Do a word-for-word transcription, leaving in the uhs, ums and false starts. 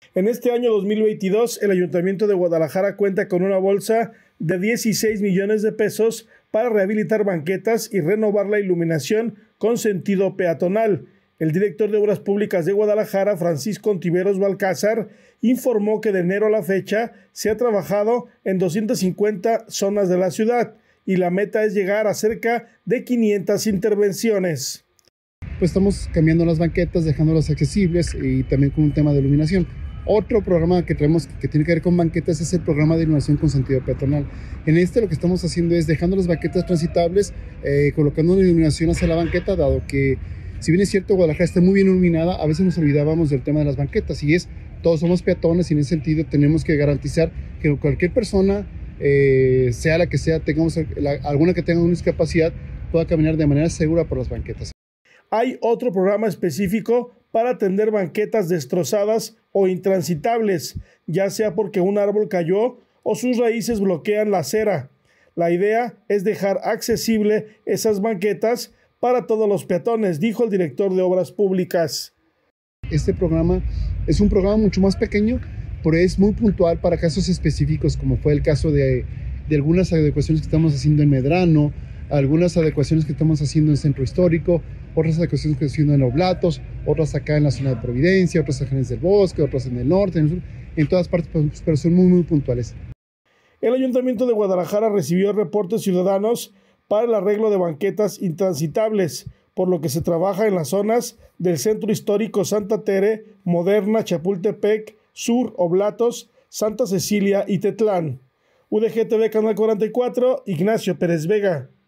En este año dos mil veintidós, el Ayuntamiento de Guadalajara cuenta con una bolsa de dieciséis millones de pesos para rehabilitar banquetas y renovar la iluminación con sentido peatonal. El director de Obras Públicas de Guadalajara, Francisco Ontiveros Balcázar, informó que de enero a la fecha se ha trabajado en doscientas cincuenta zonas de la ciudad y la meta es llegar a cerca de quinientas intervenciones. Pues estamos cambiando las banquetas, dejándolas accesibles y también con un tema de iluminación. Otro programa que traemos que tiene que ver con banquetas es el programa de iluminación con sentido peatonal. En este lo que estamos haciendo es dejando las banquetas transitables, eh, colocando una iluminación hacia la banqueta, dado que si bien es cierto Guadalajara está muy bien iluminada, a veces nos olvidábamos del tema de las banquetas y es, todos somos peatones y en ese sentido tenemos que garantizar que cualquier persona, eh, sea la que sea, tengamos la, alguna que tenga una discapacidad, pueda caminar de manera segura por las banquetas. Hay otro programa específico para atender banquetas destrozadas o intransitables, ya sea porque un árbol cayó o sus raíces bloquean la acera. La idea es dejar accesible esas banquetas para todos los peatones, dijo el director de Obras Públicas. Este programa es un programa mucho más pequeño, pero es muy puntual para casos específicos, como fue el caso de, de algunas adecuaciones que estamos haciendo en Medrano, algunas adecuaciones que estamos haciendo en Centro Histórico, otras adecuaciones que estamos haciendo en Oblatos, otras acá en la zona de Providencia, otras acá en el Bosque, otras en el norte, en el sur, en todas partes, pero son muy, muy puntuales. El Ayuntamiento de Guadalajara recibió reportes ciudadanos para el arreglo de banquetas intransitables, por lo que se trabaja en las zonas del Centro Histórico Santa Tere, Moderna, Chapultepec, Sur, Oblatos, Santa Cecilia y Tetlán. U D G T V Canal cuarenta y cuatro, Ignacio Pérez Vega.